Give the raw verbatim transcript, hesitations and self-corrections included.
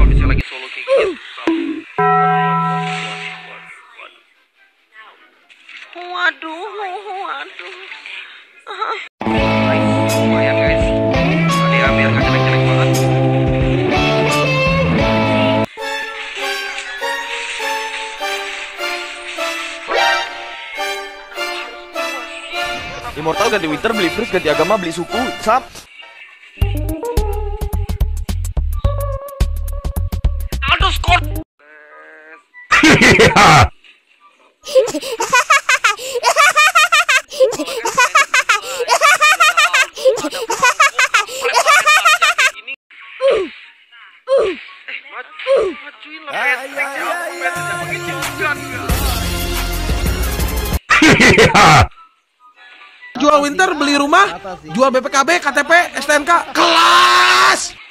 kalau misalnya lagi solo kayak gitu. Waduh, waduh. Lumayan guys. Tadi ambil nggak jelek-jelek banget. Immortal ganti Winter, beli Freeze, ganti agama, beli suku, sap. Aduh, skor. Jual Winter, beli rumah, jual B P K B, K T P, S T N K, kelas.